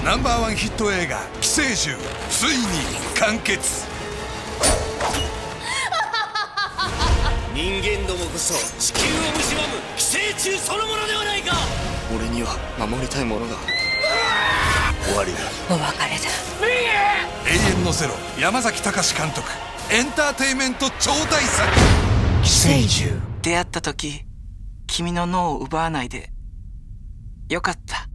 ナンバーワンヒット映画「寄生獣」ついに完結。 人間どもこそ地球を蝕む寄生虫そのものではないか。 俺には守りたいものが。終わりだ。 お別れだ。 永遠のゼロ、山崎隆監督、エンターテインメント超大作「寄生獣」。 出会った時君の脳を奪わないでよかった。